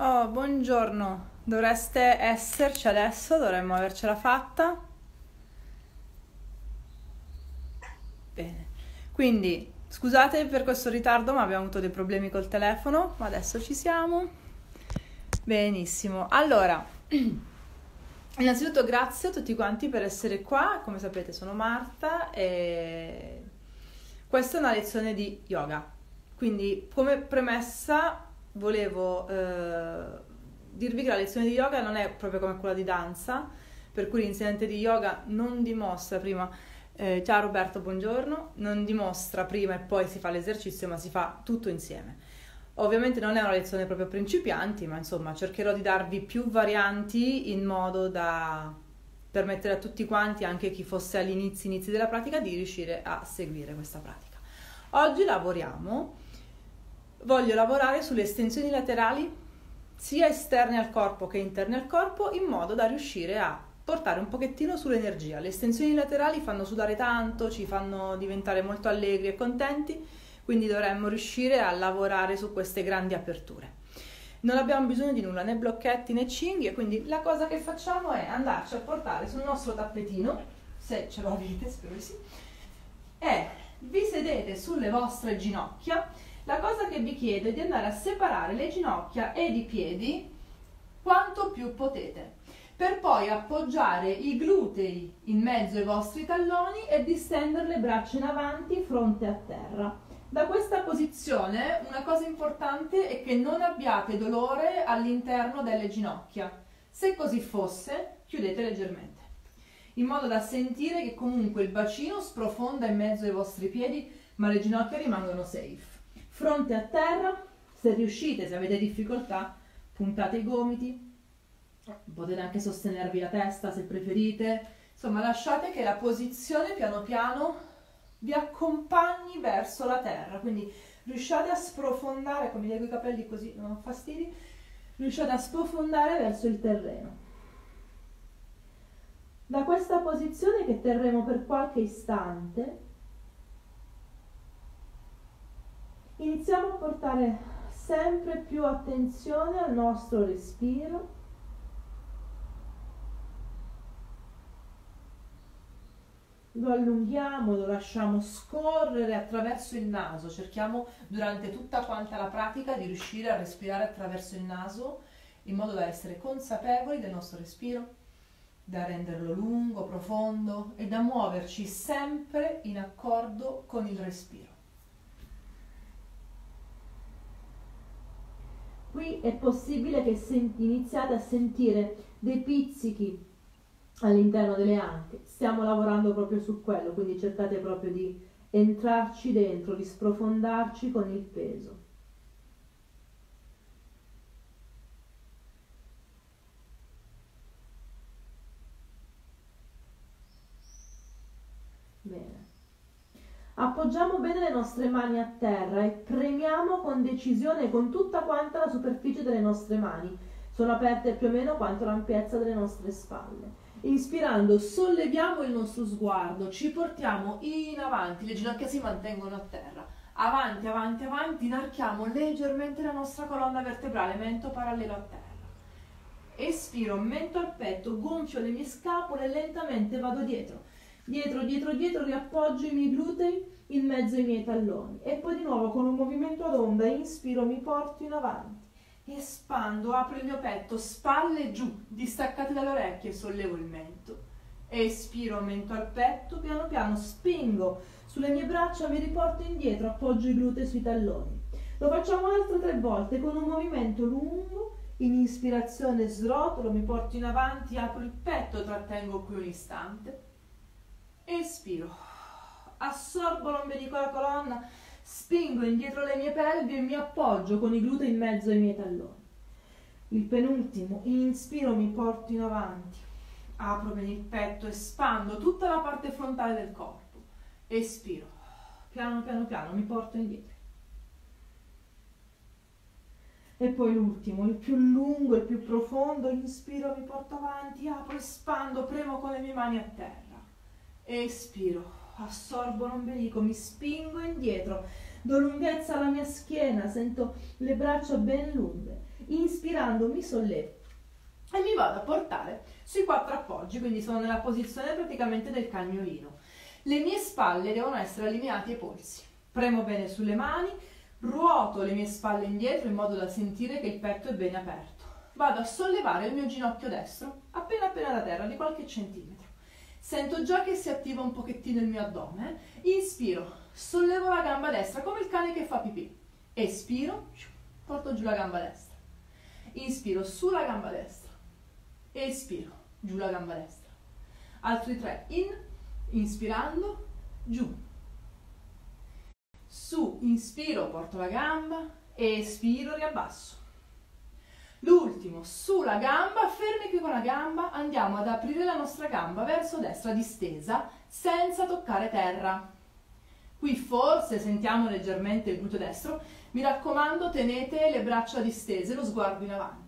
Oh, buongiorno, dovreste esserci adesso, dovremmo avercela fatta. Bene, quindi scusate per questo ritardo, ma abbiamo avuto dei problemi col telefono, ma adesso ci siamo. Benissimo, allora, innanzitutto grazie a tutti quanti per essere qua. Come sapete sono Marta e questa è una lezione di yoga. Quindi come premessa volevo dirvi che la lezione di yoga non è proprio come quella di danza, per cui l'insegnante di yoga non dimostra prima, ciao Roberto, buongiorno, non dimostra prima e poi si fa l'esercizio, ma si fa tutto insieme. Ovviamente non è una lezione proprio a principianti, ma insomma cercherò di darvi più varianti in modo da permettere a tutti quanti, anche chi fosse agli inizi della pratica, di riuscire a seguire questa pratica. Oggi voglio lavorare sulle estensioni laterali, sia esterne al corpo che interne al corpo, in modo da riuscire a portare un pochettino sull'energia. Le estensioni laterali fanno sudare tanto, ci fanno diventare molto allegri e contenti, quindi dovremmo riuscire a lavorare su queste grandi aperture. Non abbiamo bisogno di nulla, né blocchetti né cinghie, quindi la cosa che facciamo è andarci a portare sul nostro tappetino, se ce lo avete, spero di sì, e vi sedete sulle vostre ginocchia. La cosa che vi chiedo è di andare a separare le ginocchia ed i piedi quanto più potete, per poi appoggiare i glutei in mezzo ai vostri talloni e distendere le braccia in avanti, fronte a terra. Da questa posizione una cosa importante è che non abbiate dolore all'interno delle ginocchia. Se così fosse, chiudete leggermente, in modo da sentire che comunque il bacino sprofonda in mezzo ai vostri piedi, ma le ginocchia rimangono safe. Fronte a terra, se riuscite, se avete difficoltà, puntate i gomiti, potete anche sostenervi la testa se preferite, insomma lasciate che la posizione piano piano vi accompagni verso la terra, quindi riusciate a sprofondare, come leggo i capelli così non ho fastidi, riusciate a sprofondare verso il terreno. Da questa posizione che terremo per qualche istante, iniziamo a portare sempre più attenzione al nostro respiro. Lo allunghiamo, lo lasciamo scorrere attraverso il naso. Cerchiamo durante tutta quanta la pratica di riuscire a respirare attraverso il naso in modo da essere consapevoli del nostro respiro, da renderlo lungo, profondo e da muoverci sempre in accordo con il respiro. Qui è possibile che iniziate a sentire dei pizzichi all'interno delle anche. Stiamo lavorando proprio su quello, quindi cercate proprio di entrarci dentro, di sprofondarci con il peso. Bene. Appoggiamo bene le nostre mani a terra e premiamo con decisione con tutta quanta la superficie delle nostre mani. Sono aperte più o meno quanto l'ampiezza delle nostre spalle. Inspirando solleviamo il nostro sguardo, ci portiamo in avanti, le ginocchia si mantengono a terra. Avanti, avanti, avanti, inarchiamo leggermente la nostra colonna vertebrale, mento parallelo a terra. Espiro, mento al petto, gonfio le mie scapole e lentamente vado dietro. Dietro, dietro, dietro, riappoggio i miei glutei in mezzo ai miei talloni. E poi di nuovo con un movimento ad onda, inspiro, mi porto in avanti. Espando, apro il mio petto, spalle giù, distaccate dalle orecchie, sollevo il mento. Espiro, mento al petto, piano piano spingo sulle mie braccia, mi riporto indietro, appoggio i glutei sui talloni. Lo facciamo altre 3 volte con un movimento lungo. In ispirazione srotolo, mi porto in avanti, apro il petto, trattengo qui un istante. Espiro, assorbo l'ombelico alla colonna, spingo indietro le mie pelvi e mi appoggio con i glutei in mezzo ai miei talloni. Il penultimo, inspiro, mi porto in avanti, apro bene il petto, espando tutta la parte frontale del corpo. Espiro, piano piano piano, mi porto indietro. E poi l'ultimo, il più lungo, il più profondo, inspiro, mi porto avanti, apro, espando, premo con le mie mani a terra. Espiro, assorbo l'ombelico, mi spingo indietro, do lunghezza alla mia schiena, sento le braccia ben lunghe. Inspirando mi sollevo e mi vado a portare sui 4 appoggi, quindi sono nella posizione praticamente del cagnolino. Le mie spalle devono essere allineate ai polsi. Premo bene sulle mani, ruoto le mie spalle indietro in modo da sentire che il petto è bene aperto. Vado a sollevare il mio ginocchio destro appena appena da terra, di qualche centimetro. Sento già che si attiva un pochettino il mio addome. Inspiro, sollevo la gamba destra come il cane che fa pipì. Espiro, porto giù la gamba destra. Inspiro, su la gamba destra. Espiro, giù la gamba destra. Altri 3, inspirando, giù. Su, inspiro, porto la gamba, espiro, riabbasso. L'ultimo, sulla gamba, fermi qui con la gamba, andiamo ad aprire la nostra gamba verso destra distesa, senza toccare terra. Qui forse sentiamo leggermente il gluteo destro, mi raccomando tenete le braccia distese, lo sguardo in avanti.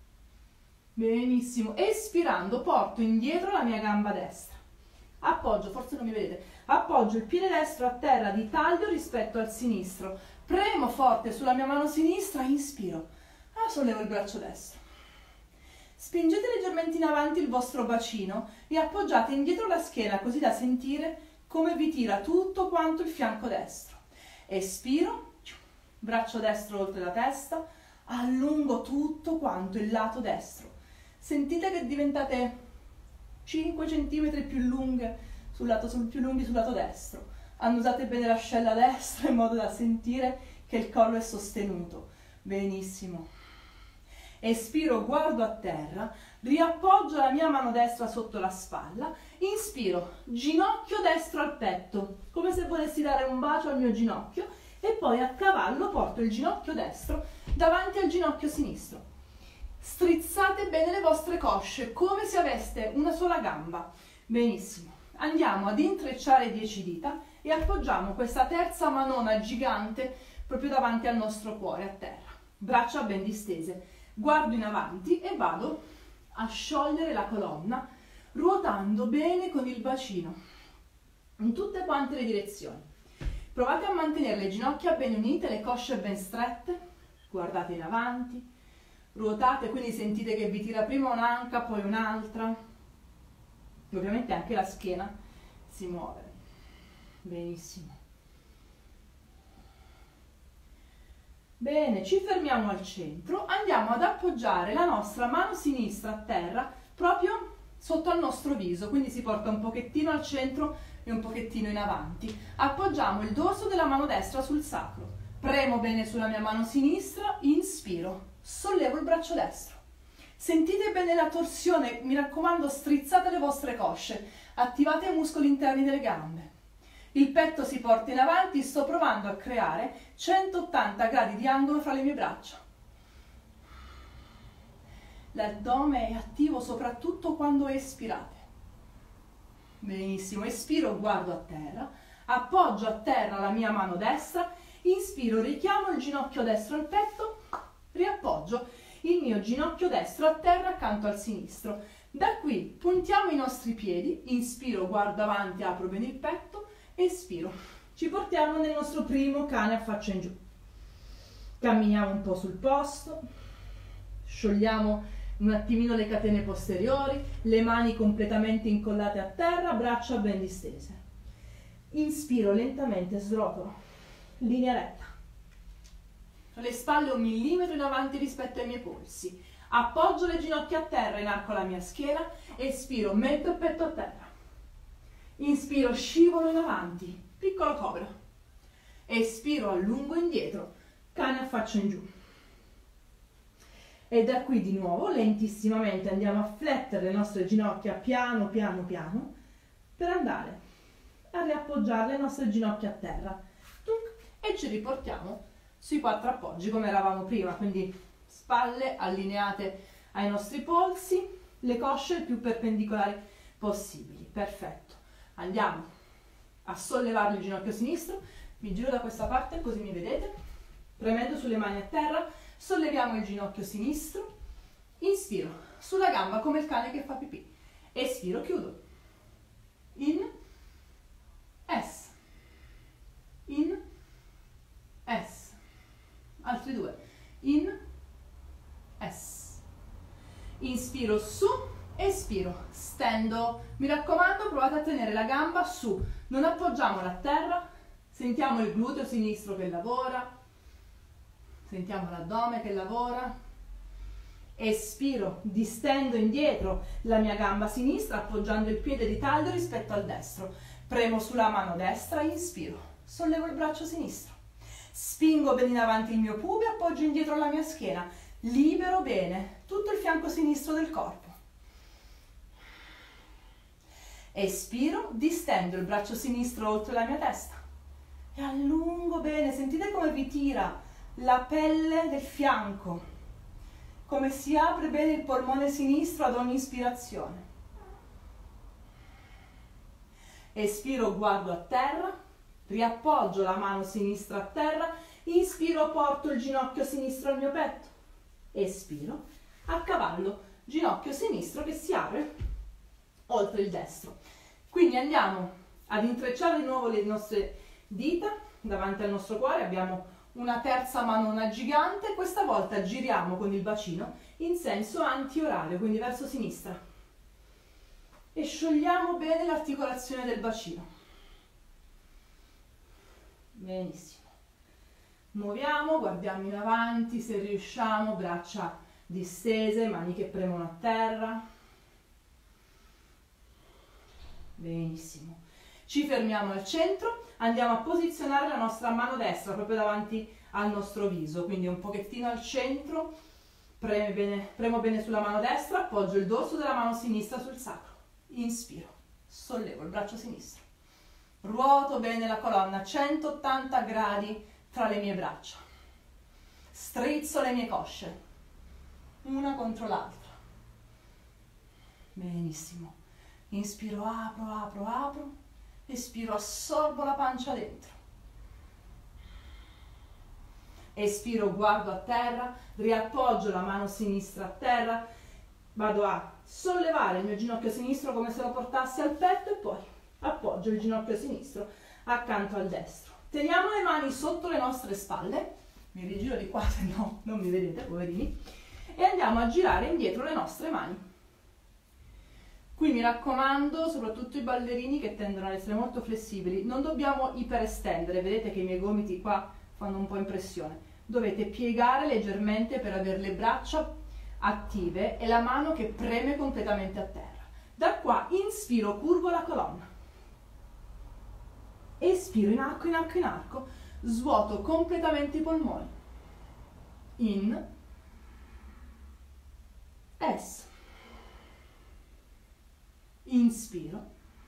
Benissimo, espirando porto indietro la mia gamba destra, appoggio, forse non mi vedete, appoggio il piede destro a terra di taglio rispetto al sinistro, premo forte sulla mia mano sinistra, inspiro, sollevo il braccio destro, spingete leggermente in avanti il vostro bacino e appoggiate indietro la schiena così da sentire come vi tira tutto quanto il fianco destro. Espiro, braccio destro oltre la testa, allungo tutto quanto il lato destro. Sentite che diventate 5 cm più lunghe più lunghi sul lato destro. Annusate bene l'ascella destra in modo da sentire che il collo è sostenuto. Benissimo. Espiro, guardo a terra, riappoggio la mia mano destra sotto la spalla, inspiro, ginocchio destro al petto, come se volessi dare un bacio al mio ginocchio, e poi a cavallo porto il ginocchio destro davanti al ginocchio sinistro. Strizzate bene le vostre cosce, come se aveste una sola gamba. Benissimo. Andiamo ad intrecciare 10 dita e appoggiamo questa terza manona gigante proprio davanti al nostro cuore a terra. Braccia ben distese. Guardo in avanti e vado a sciogliere la colonna, ruotando bene con il bacino in tutte quante le direzioni. Provate a mantenere le ginocchia ben unite, le cosce ben strette, guardate in avanti, ruotate, quindi sentite che vi tira prima un'anca, poi un'altra, e ovviamente anche la schiena si muove. Benissimo. Bene, ci fermiamo al centro, andiamo ad appoggiare la nostra mano sinistra a terra proprio sotto al nostro viso, quindi si porta un pochettino al centro e un pochettino in avanti. Appoggiamo il dorso della mano destra sul sacro, premo bene sulla mia mano sinistra, inspiro, sollevo il braccio destro. Sentite bene la torsione, mi raccomando strizzate le vostre cosce, attivate i muscoli interni delle gambe. Il petto si porta in avanti, sto provando a creare 180 gradi di angolo fra le mie braccia. L'addome è attivo soprattutto quando espirate. Benissimo, espiro, guardo a terra, appoggio a terra la mia mano destra, inspiro, richiamo il ginocchio destro al petto, riappoggio il mio ginocchio destro a terra accanto al sinistro. Da qui puntiamo i nostri piedi, inspiro, guardo avanti, apro bene il petto, espiro, ci portiamo nel nostro primo cane a faccia in giù. Camminiamo un po' sul posto, sciogliamo un attimino le catene posteriori, le mani completamente incollate a terra, braccia ben distese. Inspiro lentamente, srotolo, linea retta. Le spalle 1 millimetro in avanti rispetto ai miei polsi. Appoggio le ginocchia a terra, inarco la mia schiena, espiro, metto il petto a terra. Inspiro, scivolo in avanti, piccolo cobra. Espiro, allungo indietro, cane a faccia in giù. E da qui di nuovo, lentissimamente, andiamo a flettere le nostre ginocchia piano, piano, piano, per andare a riappoggiare le nostre ginocchia a terra. E ci riportiamo sui 4 appoggi come eravamo prima, quindi spalle allineate ai nostri polsi, le cosce il più perpendicolari possibili. Perfetto. Andiamo a sollevare il ginocchio sinistro, mi giro da questa parte così mi vedete, premendo sulle mani a terra, solleviamo il ginocchio sinistro, inspiro, sulla gamba come il cane che fa pipì, espiro, chiudo, in, S, in, S, altri 2, in, Inspiro su, espiro, stendo. Mi raccomando, provate a tenere la gamba su, non appoggiamola a terra, sentiamo il gluteo sinistro che lavora, sentiamo l'addome che lavora. Espiro, distendo indietro la mia gamba sinistra appoggiando il piede di taglio rispetto al destro. Premo sulla mano destra, inspiro, sollevo il braccio sinistro. Spingo bene in avanti il mio pube, appoggio indietro la mia schiena, libero bene tutto il fianco sinistro del corpo. Espiro, distendo il braccio sinistro oltre la mia testa e allungo bene, sentite come vi tira la pelle del fianco, come si apre bene il polmone sinistro ad ogni ispirazione. Espiro, guardo a terra, riappoggio la mano sinistra a terra, inspiro, porto il ginocchio sinistro al mio petto, espiro, a cavallo, ginocchio sinistro che si apre oltre il destro. Quindi andiamo ad intrecciare di nuovo le nostre dita davanti al nostro cuore, abbiamo una terza manona gigante, questa volta giriamo con il bacino in senso antiorario, quindi verso sinistra, e sciogliamo bene l'articolazione del bacino. Benissimo. Muoviamo, guardiamo in avanti se riusciamo, braccia distese, mani che premono a terra. Benissimo. Ci fermiamo al centro, andiamo a posizionare la nostra mano destra proprio davanti al nostro viso, quindi un pochettino al centro, premo bene sulla mano destra, appoggio il dorso della mano sinistra sul sacro, inspiro, sollevo il braccio sinistro, ruoto bene la colonna 180 gradi tra le mie braccia, strizzo le mie cosce, una contro l'altra, benissimo, inspiro, apro, apro, apro, espiro, assorbo la pancia dentro. Espiro, guardo a terra, riappoggio la mano sinistra a terra, vado a sollevare il mio ginocchio sinistro come se lo portassi al petto e poi appoggio il ginocchio sinistro accanto al destro. Teniamo le mani sotto le nostre spalle, mi rigiro di qua se no non mi vedete, poverini, e andiamo a girare indietro le nostre mani. Qui mi raccomando, soprattutto i ballerini che tendono ad essere molto flessibili, non dobbiamo iperestendere, vedete che i miei gomiti qua fanno un po' impressione. Dovete piegare leggermente per avere le braccia attive e la mano che preme completamente a terra. Da qua inspiro, curvo la colonna. Espiro, in arco, in arco, in arco, svuoto completamente i polmoni. In, es. Inspiro,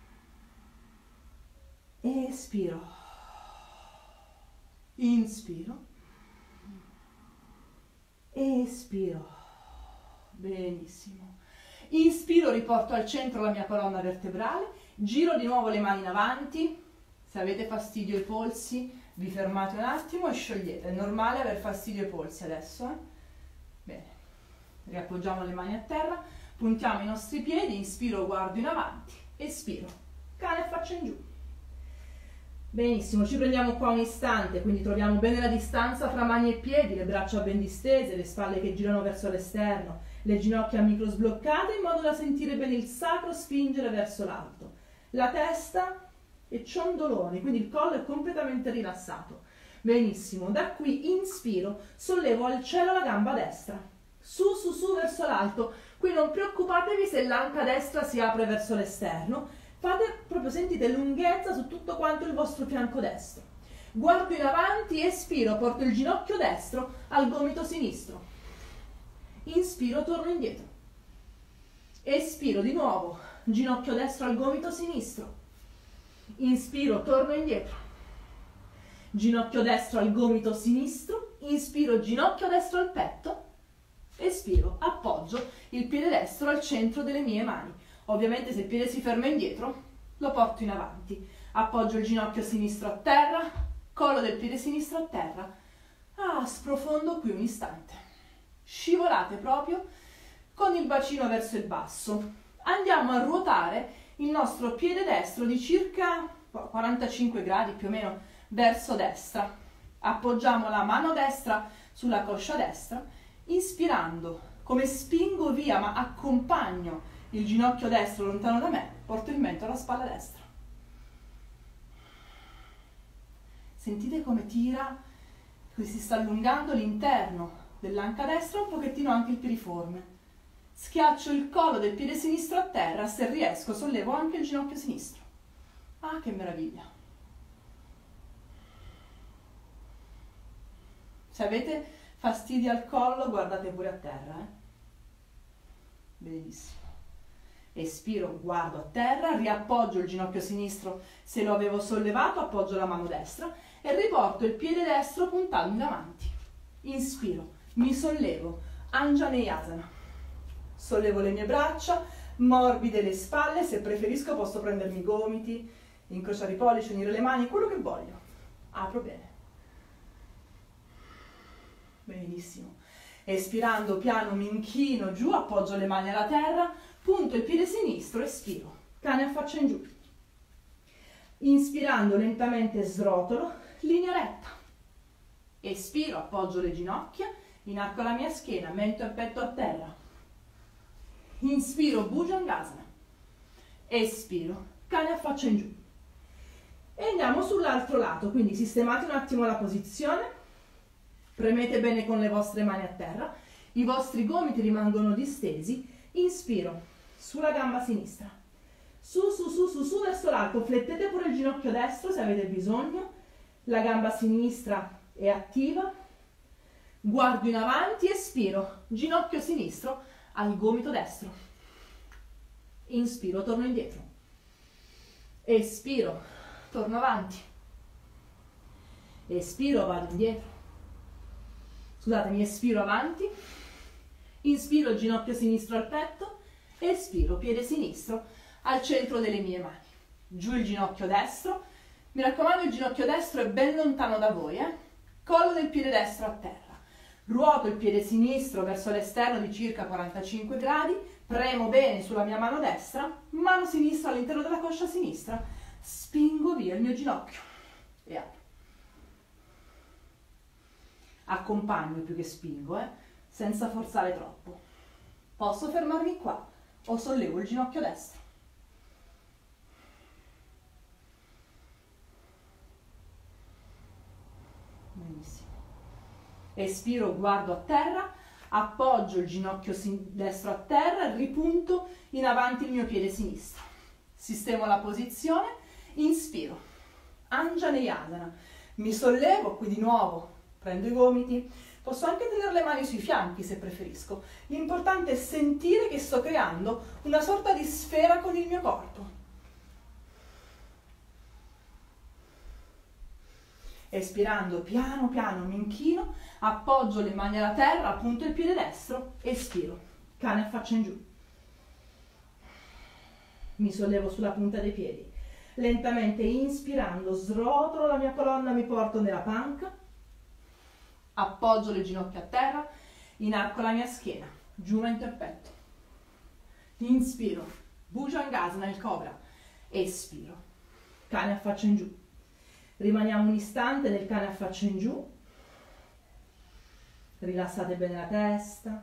espiro, inspiro, espiro, benissimo, inspiro, riporto al centro la mia colonna vertebrale, giro di nuovo le mani in avanti, se avete fastidio ai polsi vi fermate un attimo e sciogliete, è normale aver fastidio ai polsi adesso, Bene, riappoggiamo le mani a terra, puntiamo i nostri piedi, inspiro, guardo in avanti, espiro, cane e faccia in giù. Benissimo, ci prendiamo qua un istante, quindi troviamo bene la distanza fra mani e piedi, le braccia ben distese, le spalle che girano verso l'esterno, le ginocchia micro sbloccate in modo da sentire bene il sacro spingere verso l'alto. La testa è ciondoloni, quindi il collo è completamente rilassato. Benissimo, da qui inspiro, sollevo al cielo la gamba destra, su, su, su verso l'alto. Qui non preoccupatevi se l'anca destra si apre verso l'esterno, fate proprio, sentite lunghezza su tutto quanto il vostro fianco destro. Guardo in avanti, espiro, porto il ginocchio destro al gomito sinistro. Inspiro, torno indietro. Espiro di nuovo, ginocchio destro al gomito sinistro. Inspiro, torno indietro. Ginocchio destro al gomito sinistro. Inspiro, ginocchio destro al petto. Espiro, appoggio il piede destro al centro delle mie mani. Ovviamente se il piede si ferma indietro, lo porto in avanti. Appoggio il ginocchio sinistro a terra, collo del piede sinistro a terra. Sprofondo qui un istante. Scivolate proprio con il bacino verso il basso. Andiamo a ruotare il nostro piede destro di circa 45 gradi più o meno verso destra. Appoggiamo la mano destra sulla coscia destra. Inspirando, come spingo via, ma accompagno il ginocchio destro lontano da me, porto il mento alla spalla destra. Sentite come tira, come si sta allungando l'interno dell'anca destra, un pochettino anche il piriforme. Schiaccio il collo del piede sinistro a terra, se riesco sollevo anche il ginocchio sinistro. Ah, che meraviglia! Se avete fastidio al collo, guardate pure a terra. Benissimo. Espiro, guardo a terra, riappoggio il ginocchio sinistro, se lo avevo sollevato appoggio la mano destra e riporto il piede destro puntando in avanti. Inspiro, mi sollevo, Anjaneyasana. Sollevo le mie braccia, morbide le spalle, se preferisco posso prendermi i gomiti, incrociare i pollici, unire le mani, quello che voglio. Apro bene. Benissimo. Espirando piano mi inchino giù, appoggio le mani alla terra, punto il piede sinistro, espiro, cane a faccia in giù. Inspirando lentamente srotolo, linea retta. Espiro, appoggio le ginocchia, inarco la mia schiena, mento e petto a terra. Inspiro, Bhujangasana. Espiro, cane a faccia in giù. E andiamo sull'altro lato, quindi sistemate un attimo la posizione, premete bene con le vostre mani a terra, i vostri gomiti rimangono distesi, inspiro, sulla gamba sinistra, su verso l'alto, flettete pure il ginocchio destro se avete bisogno, la gamba sinistra è attiva, guardo in avanti, espiro, ginocchio sinistro al gomito destro, inspiro, torno indietro, espiro, torno avanti, espiro, vado indietro, scusatemi, espiro avanti, inspiro ginocchio sinistro al petto, espiro piede sinistro al centro delle mie mani, giù il ginocchio destro, mi raccomando il ginocchio destro è ben lontano da voi, collo del piede destro a terra, ruoto il piede sinistro verso l'esterno di circa 45 gradi, premo bene sulla mia mano destra, mano sinistra all'interno della coscia sinistra, spingo via il mio ginocchio e apro. Accompagno più che spingo, senza forzare troppo. Posso fermarmi qua o sollevo il ginocchio destro. Benissimo. Espiro, guardo a terra, appoggio il ginocchio destro a terra, ripunto in avanti il mio piede sinistro. Sistemo la posizione, inspiro, Anjaneyasana. Mi sollevo, qui di nuovo prendo i gomiti, posso anche tenere le mani sui fianchi se preferisco. L'importante è sentire che sto creando una sorta di sfera con il mio corpo. Espirando piano piano mi inchino, appoggio le mani alla terra, appunto il piede destro, espiro, cane a faccia in giù. Mi sollevo sulla punta dei piedi. Lentamente inspirando, srotolo la mia colonna, mi porto nella panca, appoggio le ginocchia a terra, inarco la mia schiena, giù mento e petto. Inspiro, Bhujangasana, il cobra, espiro, cane a faccia in giù. Rimaniamo un istante nel cane a faccia in giù, rilassate bene la testa,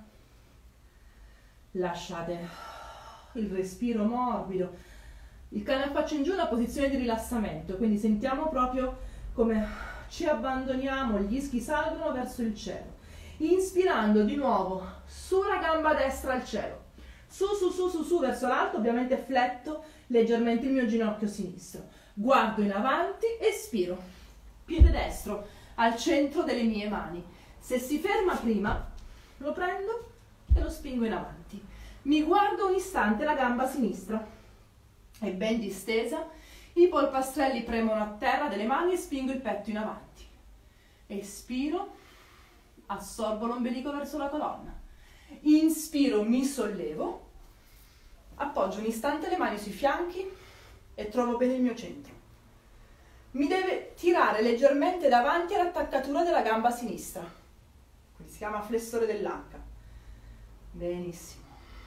lasciate il respiro morbido. Il cane a faccia in giù è una posizione di rilassamento, quindi sentiamo proprio come ci abbandoniamo, gli ischi salgono verso il cielo. Inspirando di nuovo, sulla gamba destra al cielo, su verso l'alto, ovviamente fletto leggermente il mio ginocchio sinistro. Guardo in avanti, espiro, piede destro al centro delle mie mani. Se si ferma prima, lo prendo e lo spingo in avanti. Mi guardo un istante la gamba sinistra, è ben distesa, i polpastrelli premono a terra delle mani e spingo il petto in avanti. Espiro, assorbo l'ombelico verso la colonna. Inspiro, mi sollevo, appoggio un istante le mani sui fianchi e trovo bene il mio centro. Mi deve tirare leggermente davanti all'attaccatura della gamba sinistra. Qui si chiama flessore dell'anca. Benissimo.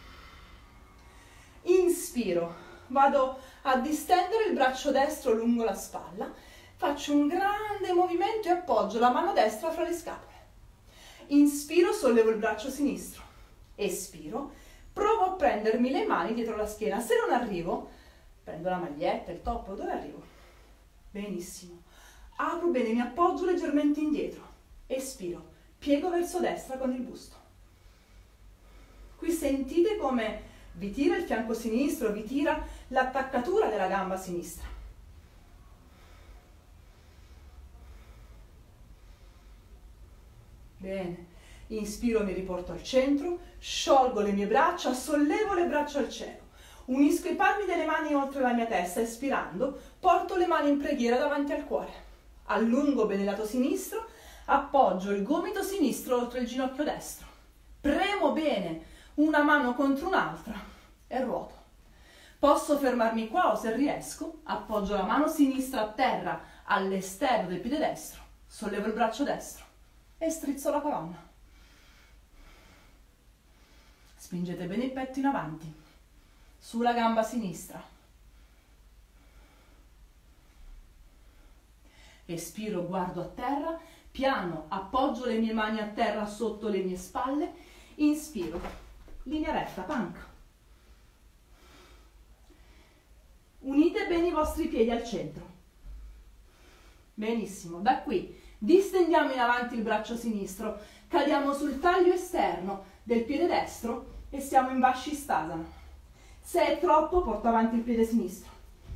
Inspiro, vado a distendere il braccio destro lungo la spalla, faccio un grande movimento e appoggio la mano destra fra le scapole. Inspiro, sollevo il braccio sinistro. espiro, provo a prendermi le mani dietro la schiena, se non arrivo, prendo la maglietta, il top, dove arrivo? Benissimo, apro bene, mi appoggio leggermente indietro, espiro, piego verso destra con il busto. Qui sentite come vi tira il fianco sinistro, vi tira l'attaccatura della gamba sinistra. Bene, inspiro, mi riporto al centro, sciolgo le mie braccia, sollevo le braccia al cielo, unisco i palmi delle mani oltre la mia testa, espirando, porto le mani in preghiera davanti al cuore, allungo bene il lato sinistro, appoggio il gomito sinistro oltre il ginocchio destro, premo bene una mano contro un'altra e ruoto. Posso fermarmi qua o se riesco, appoggio la mano sinistra a terra all'esterno del piede destro, sollevo il braccio destro e strizzo la colonna. Spingete bene il petto in avanti, sulla gamba sinistra. Espiro, guardo a terra, piano, appoggio le mie mani a terra sotto le mie spalle, inspiro, linea retta, panca. Unite bene i vostri piedi al centro. Benissimo, da qui distendiamo in avanti il braccio sinistro, cadiamo sul taglio esterno del piede destro e siamo in Vashisthasana. Se è troppo, porto avanti il piede sinistro.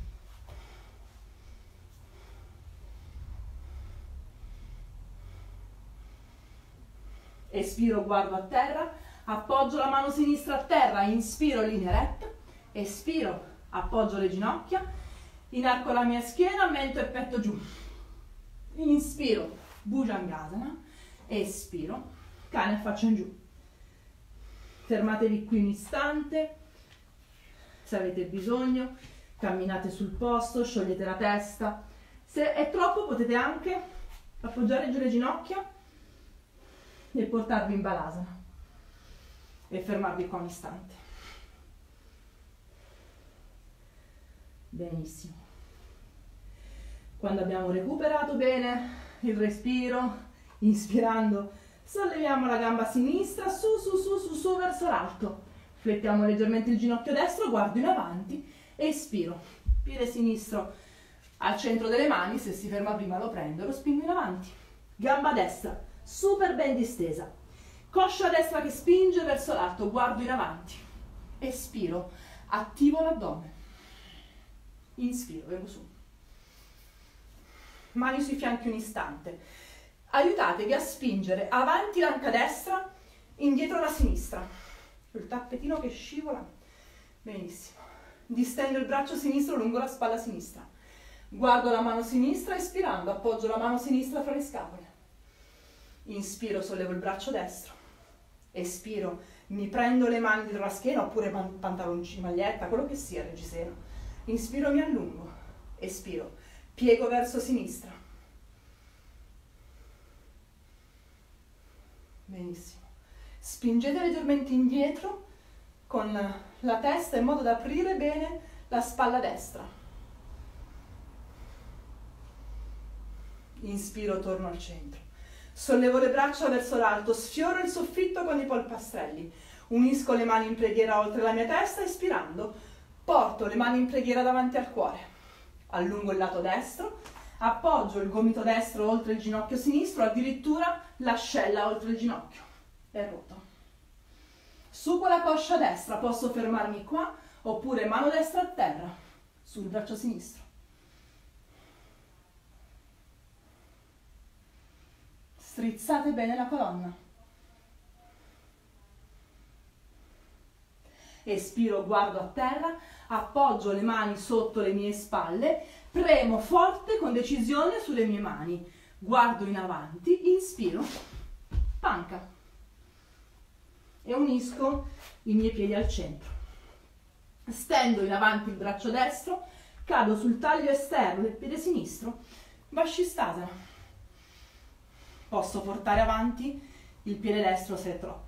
Espiro, guardo a terra, appoggio la mano sinistra a terra, inspiro, linea retta, espiro, appoggio le ginocchia, inarco la mia schiena, mento e petto giù. Inspiro, Bhujangasana, espiro, cane a faccia in giù. Fermatevi qui un istante, se avete bisogno, camminate sul posto, sciogliete la testa. Se è troppo potete anche appoggiare giù le ginocchia e portarvi in Balasana e fermarvi qua un istante. Benissimo. Quando abbiamo recuperato bene il respiro, inspirando, solleviamo la gamba sinistra, su verso l'alto. Flettiamo leggermente il ginocchio destro, guardo in avanti, espiro. Piede sinistro al centro delle mani, se si ferma prima lo prendo, lo spingo in avanti. Gamba destra, super ben distesa. Coscia destra che spinge verso l'alto, guardo in avanti. Espiro, attivo l'addome. Inspiro, vengo su. Mani sui fianchi un istante. Aiutatevi a spingere avanti l'anca destra, indietro la sinistra. Il tappetino che scivola. Benissimo. Distendo il braccio sinistro lungo la spalla sinistra. Guardo la mano sinistra, espirando, appoggio la mano sinistra fra le scapole. Inspiro, sollevo il braccio destro. Espiro, mi prendo le mani dietro la schiena, oppure pantaloncini, maglietta, quello che sia, reggiseno. Inspiro, mi allungo. Espiro, piego verso sinistra. Benissimo. Spingete leggermente indietro con la testa in modo da aprire bene la spalla destra. Inspiro, torno al centro. Sollevo le braccia verso l'alto, sfioro il soffitto con i polpastrelli. Unisco le mani in preghiera oltre la mia testa, espirando, porto le mani in preghiera davanti al cuore. Allungo il lato destro, appoggio il gomito destro oltre il ginocchio sinistro, addirittura l'ascella oltre il ginocchio e ruoto. Su con la coscia destra, posso fermarmi qua oppure mano destra a terra sul braccio sinistro. Strizzate bene la colonna. Espiro, guardo a terra, appoggio le mani sotto le mie spalle, premo forte con decisione sulle mie mani, guardo in avanti, inspiro, panca e unisco i miei piedi al centro. Stendo in avanti il braccio destro, cado sul taglio esterno del piede sinistro, Vashisthasana. Posso portare avanti il piede destro se è troppo.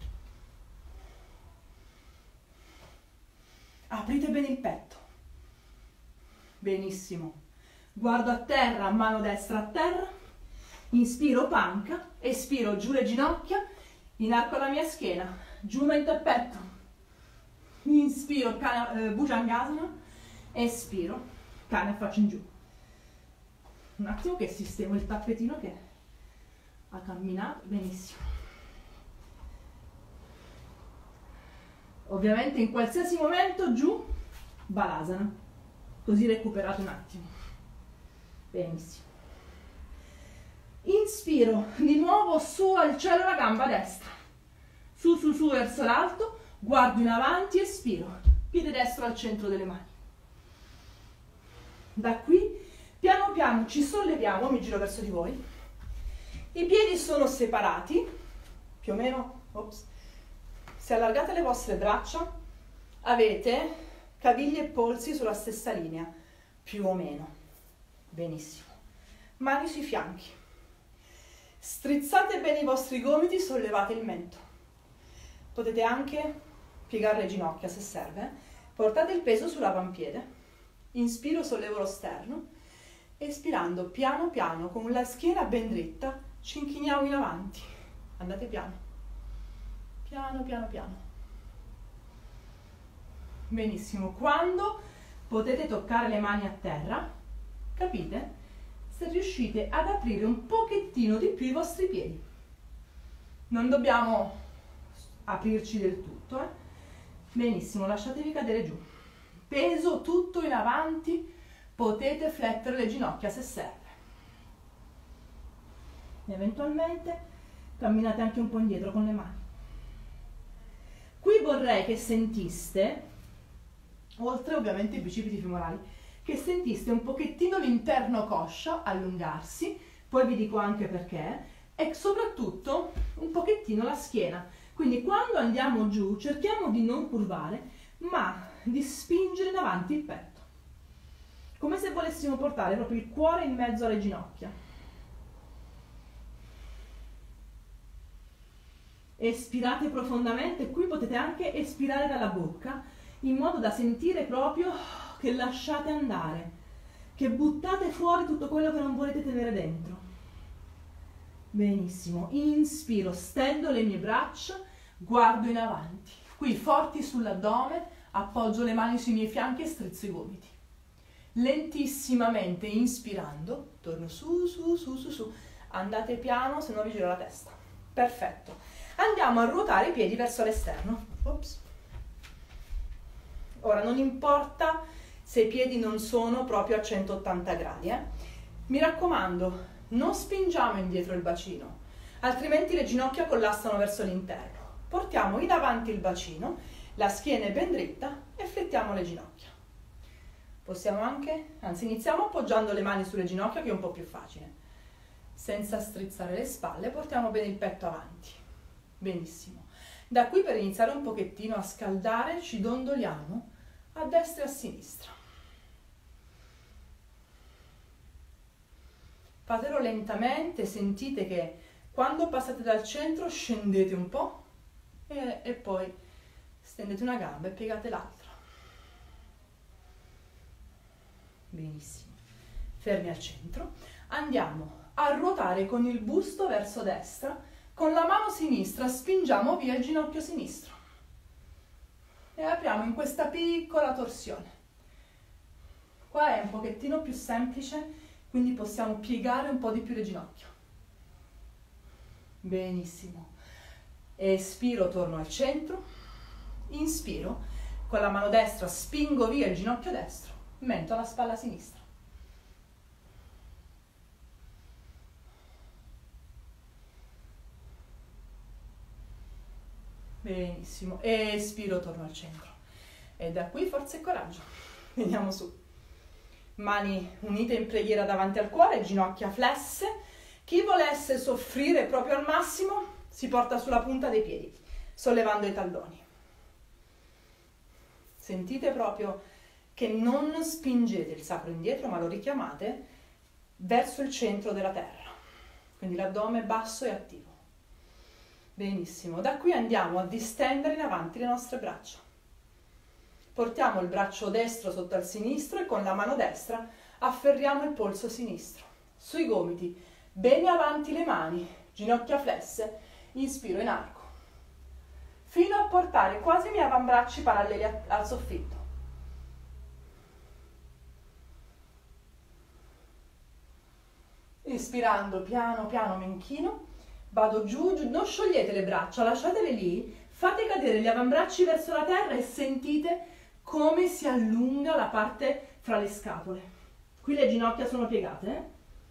Aprite bene il petto. Benissimo. Guardo a terra, mano destra a terra. Inspiro, panca. Espiro, giù le ginocchia. Inarco la mia schiena. giù mento e petto, inspiro, Bhujangasana, espiro, cane e faccio in giù. Un attimo che sistemo il tappetino che ha camminato, benissimo. Ovviamente in qualsiasi momento giù, Balasana, così recuperate un attimo. Benissimo. Inspiro, di nuovo su al cielo la gamba destra, su verso l'alto, guardo in avanti, espiro, piede destro al centro delle mani. Da qui piano piano ci solleviamo, mi giro verso di voi, i piedi sono separati, più o meno, se allargate le vostre braccia avete caviglie e polsi sulla stessa linea, più o meno, benissimo, mani sui fianchi, strizzate bene i vostri gomiti, sollevate il mento, potete anche piegare le ginocchia se serve, portate il peso sull'avampiede, inspiro, sollevo lo sterno, espirando piano piano con la schiena ben dritta ci inchiniamo in avanti, andate piano, piano piano piano, benissimo. Quando potete toccare le mani a terra, capite se riuscite ad aprire un pochettino di più i vostri piedi, non dobbiamo aprirci del tutto, benissimo, lasciatevi cadere giù, peso tutto in avanti, potete flettere le ginocchia se serve, eventualmente camminate anche un po' indietro con le mani. Qui vorrei che sentiste, oltre ovviamente i bicipiti femorali, che sentiste un pochettino l'interno coscia allungarsi, poi vi dico anche perché, e soprattutto un pochettino la schiena. Quindi quando andiamo giù cerchiamo di non curvare, ma di spingere in avanti il petto, come se volessimo portare proprio il cuore in mezzo alle ginocchia. Espirate profondamente, qui potete anche espirare dalla bocca, in modo da sentire proprio che lasciate andare, che buttate fuori tutto quello che non volete tenere dentro. Benissimo, inspiro, stendo le mie braccia, guardo in avanti, qui forti sull'addome, appoggio le mani sui miei fianchi e strizzo i gomiti. Lentissimamente, inspirando, torno su, andate piano, se no vi giro la testa. Perfetto. Andiamo a ruotare i piedi verso l'esterno. Ora, non importa se i piedi non sono proprio a 180 gradi, mi raccomando, non spingiamo indietro il bacino, altrimenti le ginocchia collassano verso l'interno. Portiamo in avanti il bacino, la schiena è ben dritta e flettiamo le ginocchia. Possiamo anche, anzi iniziamo appoggiando le mani sulle ginocchia, che è un po' più facile. Senza strizzare le spalle, portiamo bene il petto avanti. Benissimo. Da qui, per iniziare un pochettino a scaldare, ci dondoliamo a destra e a sinistra. Fatelo lentamente, sentite che quando passate dal centro scendete un po' e poi stendete una gamba e piegate l'altra. Benissimo. Fermi al centro. Andiamo a ruotare con il busto verso destra, con la mano sinistra spingiamo via il ginocchio sinistro e apriamo in questa piccola torsione. Qua è un pochettino più semplice, quindi possiamo piegare un po' di più le ginocchia. Benissimo. Espiro, torno al centro, inspiro, con la mano destra spingo via il ginocchio destro, mento alla spalla sinistra. Benissimo, espiro, torno al centro. E da qui forza e coraggio. Veniamo su. Mani unite in preghiera davanti al cuore, ginocchia flesse. Chi volesse soffrire proprio al massimo si porta sulla punta dei piedi, sollevando i talloni. Sentite proprio che non spingete il sacro indietro, ma lo richiamate verso il centro della terra. Quindi l'addome basso e attivo. Benissimo, da qui andiamo a distendere in avanti le nostre braccia. Portiamo il braccio destro sotto al sinistro e con la mano destra afferriamo il polso sinistro. Sui gomiti, bene avanti le mani, ginocchia flesse, inspiro in arco. Fino a portare quasi i miei avambracci paralleli al soffitto. Ispirando piano piano mi inchino, vado giù, giù, non sciogliete le braccia, lasciatele lì, fate cadere gli avambracci verso la terra e sentite come si allunga la parte fra le scapole. Qui le ginocchia sono piegate,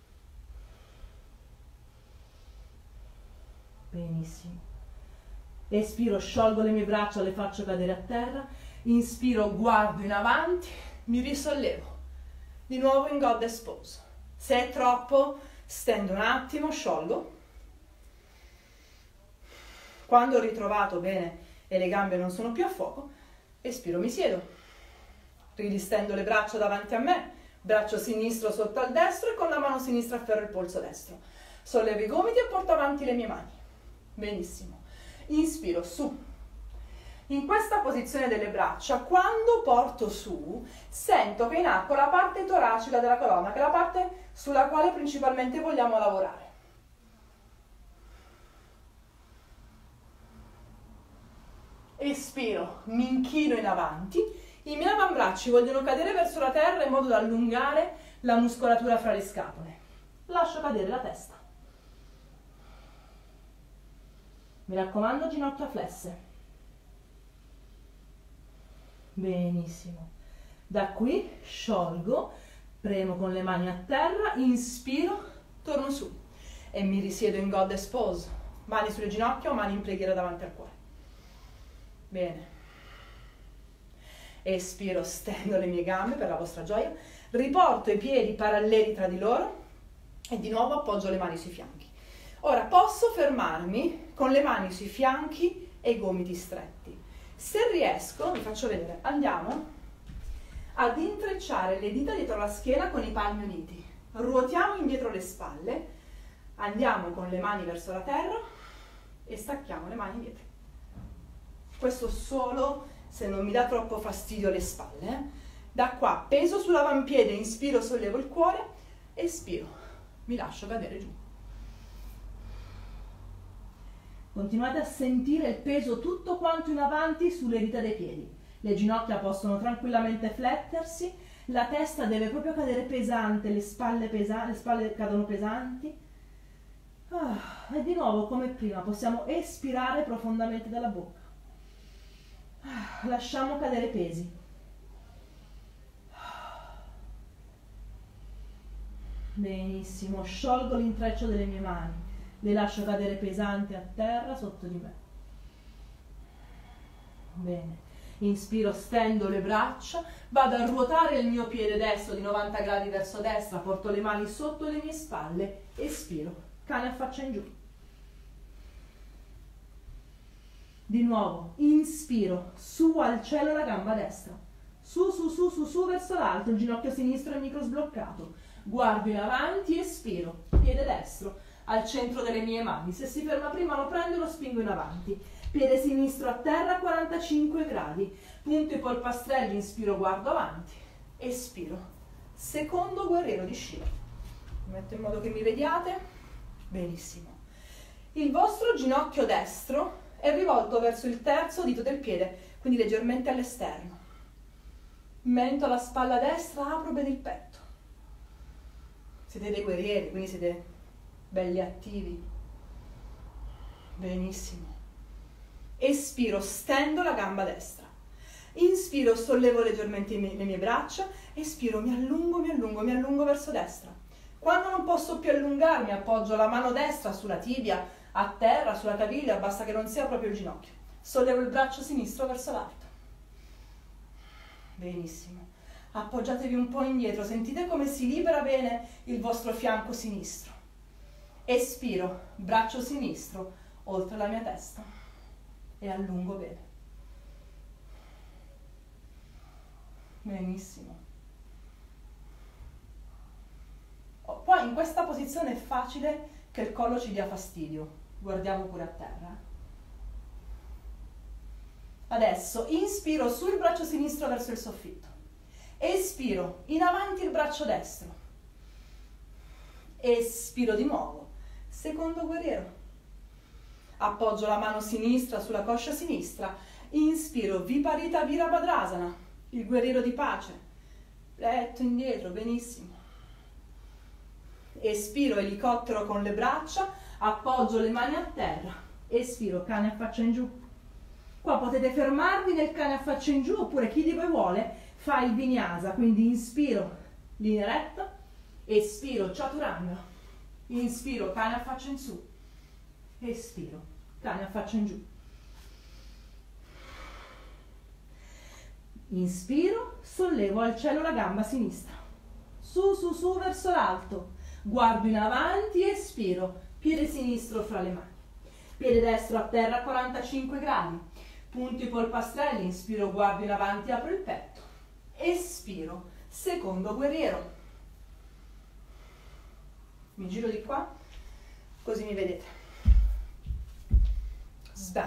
Benissimo. Espiro, sciolgo le mie braccia, le faccio cadere a terra. Inspiro, guardo in avanti, mi risollevo. Di nuovo in Goddess Pose. Se è troppo, stendo un attimo, sciolgo. Quando ho ritrovato bene e le gambe non sono più a fuoco, espiro, mi siedo. Ridistendo le braccia davanti a me, braccio sinistro sotto al destro e con la mano sinistra afferro il polso destro. Sollevo i gomiti e porto avanti le mie mani. Benissimo. Inspiro, su. In questa posizione delle braccia, quando porto su, sento che in acqua la parte toracica della colonna, che è la parte sulla quale principalmente vogliamo lavorare. Espiro, mi inchino in avanti, i miei avambracci vogliono cadere verso la terra in modo da allungare la muscolatura fra le scapole. Lascio cadere la testa. Mi raccomando, ginocchia flesse. Benissimo. Da qui sciolgo, premo con le mani a terra, inspiro, torno su e mi risiedo in Goddess Pose. Mani sulle ginocchia o mani in preghiera davanti al cuore. Bene. Espiro, stendo le mie gambe per la vostra gioia, riporto i piedi paralleli tra di loro e di nuovo appoggio le mani sui fianchi. Ora posso fermarmi con le mani sui fianchi e i gomiti stretti. Se riesco, vi faccio vedere, andiamo ad intrecciare le dita dietro la schiena con i palmi uniti. Ruotiamo indietro le spalle, andiamo con le mani verso la terra e stacchiamo le mani indietro. Questo solo se non mi dà troppo fastidio le spalle. Da qua peso sull'avampiede, inspiro, sollevo il cuore, espiro, mi lascio cadere giù. Continuate a sentire il peso tutto quanto in avanti sulle dita dei piedi. Le ginocchia possono tranquillamente flettersi, la testa deve proprio cadere pesante, le spalle cadono pesanti. E di nuovo, come prima, possiamo espirare profondamente dalla bocca. Lasciamo cadere pesi. Benissimo, sciolgo l'intreccio delle mie mani. Le lascio cadere pesanti a terra sotto di me. Bene. Inspiro, stendo le braccia, vado a ruotare il mio piede destro di 90 gradi verso destra, porto le mani sotto le mie spalle, espiro, cane a faccia in giù. Di nuovo, inspiro, su al cielo la gamba destra, su, su, su, su, su verso l'alto, il ginocchio sinistro è micro sbloccato, guardo in avanti, espiro, piede destro al centro delle mie mani, se si ferma prima lo prendo e lo spingo in avanti, piede sinistro a terra a 45 gradi, punto i polpastrelli, inspiro, guardo avanti, espiro, secondo guerriero di Shiva. Mi metto in modo che mi vediate, benissimo. Il vostro ginocchio destro è rivolto verso il terzo dito del piede, quindi leggermente all'esterno. Mento alla spalla destra, apro bene il petto. Siete dei guerrieri, quindi siete belli attivi. Benissimo. Espiro, stendo la gamba destra. Inspiro, sollevo leggermente le mie braccia. Espiro, mi allungo verso destra. Quando non posso più allungarmi, appoggio la mano destra sulla tibia, a terra, sulla caviglia, basta che non sia proprio il ginocchio. Sollevo il braccio sinistro verso l'alto. Benissimo. Appoggiatevi un po' indietro, sentite come si libera bene il vostro fianco sinistro. Espiro, braccio sinistro oltre la mia testa e allungo bene. Benissimo. Poi in questa posizione è facile che il collo ci dia fastidio. Guardiamo pure a terra. Adesso inspiro sul braccio sinistro verso il soffitto. Espiro, in avanti il braccio destro. Espiro di nuovo. Secondo guerriero. Appoggio la mano sinistra sulla coscia sinistra Inspiro, Viparita Virabhadrasana, il guerriero di pace. Petto indietro, benissimo. Espiro, elicottero con le braccia, appoggio le mani a terra. Espiro, cane a faccia in giù. Qua potete fermarvi nel cane a faccia in giù, oppure chi di voi vuole fa il vinyasa, quindi inspiro, linea retta, espiro, chaturanga, inspiro, cane a faccia in su, espiro, cane a faccia in giù. Inspiro, sollevo al cielo la gamba sinistra, su, su, su verso l'alto, guardo in avanti, espiro, piede sinistro fra le mani, piede destro a terra a 45 gradi, punto i polpastrelli, inspiro, guardo in avanti, apro il petto, espiro, secondo guerriero. Mi giro di qua, così mi vedete. Sbam.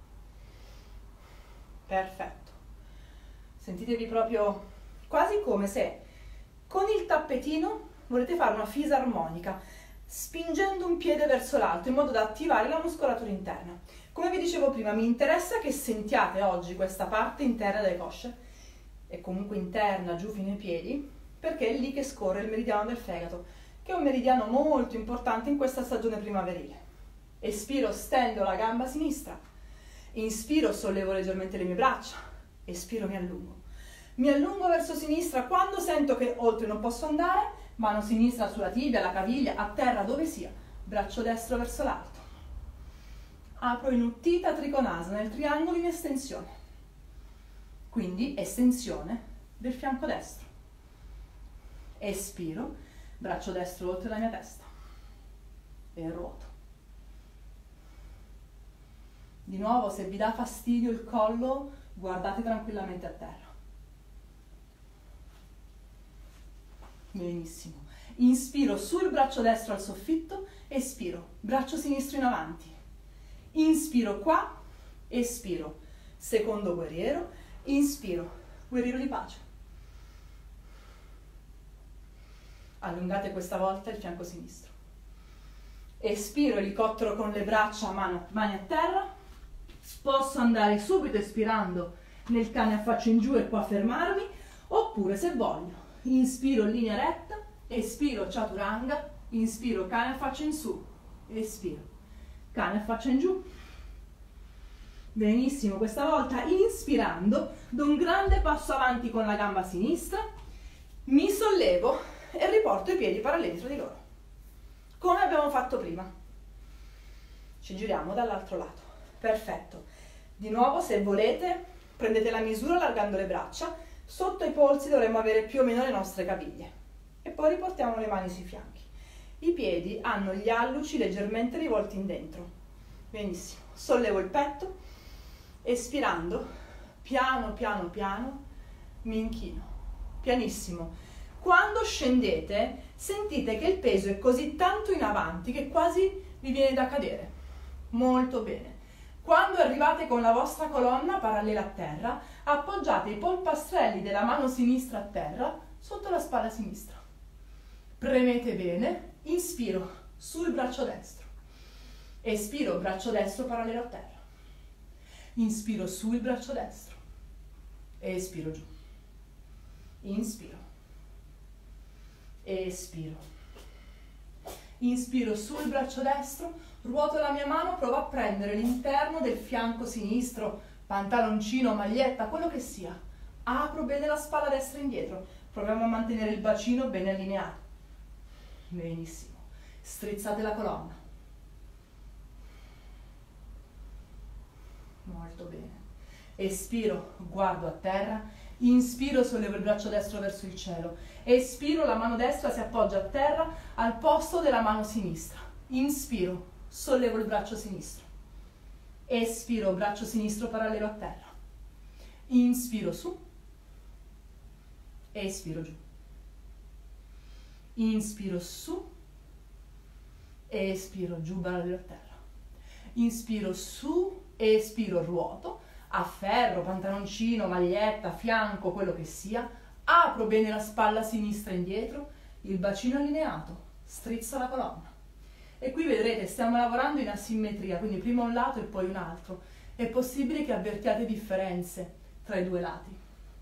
Perfetto. Sentitevi proprio quasi come se con il tappetino volete fare una fisarmonica, spingendo un piede verso l'alto in modo da attivare la muscolatura interna. Come vi dicevo prima, mi interessa che sentiate oggi questa parte interna delle cosce, e comunque interna giù fino ai piedi, perché è lì che scorre il meridiano del fegato, che è un meridiano molto importante in questa stagione primaverile. Espiro, stendo la gamba sinistra, inspiro, sollevo leggermente le mie braccia, espiro, mi allungo verso sinistra. Quando sento che oltre non posso andare, mano sinistra sulla tibia, la caviglia, a terra dove sia, braccio destro verso l'alto, apro in Uttita Trikonasana, nel triangolo in estensione, quindi estensione del fianco destro. Espiro, braccio destro oltre la mia testa e ruoto. Di nuovo, se vi dà fastidio il collo, guardate tranquillamente a terra. Benissimo. Inspiro, sul braccio destro al soffitto, espiro, braccio sinistro in avanti. Inspiro qua, espiro, secondo guerriero, inspiro, guerriero di pace. Allungate questa volta il fianco sinistro. Espiro, elicottero con le braccia, mani a terra. Posso andare subito espirando nel cane a faccia in giù e qua fermarmi, oppure se voglio, inspiro linea retta, espiro chaturanga, inspiro cane a faccia in su, espiro, cane a faccia in giù. Benissimo, questa volta inspirando do un grande passo avanti con la gamba sinistra, mi sollevo e riporto i piedi paralleli tra di loro, come abbiamo fatto prima. Ci giriamo dall'altro lato. Perfetto. Di nuovo, se volete, prendete la misura allargando le braccia. Sotto i polsi dovremmo avere più o meno le nostre caviglie. E poi riportiamo le mani sui fianchi. I piedi hanno gli alluci leggermente rivolti in dentro. Benissimo. Sollevo il petto, espirando, piano, piano, piano, mi inchino. Pianissimo. Quando scendete, sentite che il peso è così tanto in avanti che quasi vi viene da cadere. Molto bene. Quando arrivate con la vostra colonna parallela a terra, appoggiate i polpastrelli della mano sinistra a terra sotto la spalla sinistra. Premete bene, inspiro sul braccio destro, espiro braccio destro parallelo a terra, inspiro sul braccio destro, espiro giù, inspiro, espiro, inspiro sul braccio destro. Ruoto la mia mano, provo a prendere l'interno del fianco sinistro, pantaloncino, maglietta, quello che sia. Apro bene la spalla destra indietro. Proviamo a mantenere il bacino ben allineato. Benissimo. Strizzate la colonna. Molto bene. Espiro, guardo a terra. Inspiro, sollevo il braccio destro verso il cielo. Espiro, la mano destra si appoggia a terra al posto della mano sinistra. Inspiro, sollevo il braccio sinistro, espiro, braccio sinistro parallelo a terra, inspiro su, espiro giù, inspiro su, espiro giù parallelo a terra, inspiro su, espiro, ruoto, afferro, pantaloncino, maglietta, fianco, quello che sia, apro bene la spalla sinistra indietro, il bacino allineato, strizzo la colonna. E qui vedrete, stiamo lavorando in asimmetria, quindi prima un lato e poi un altro. È possibile che avvertiate differenze tra i due lati.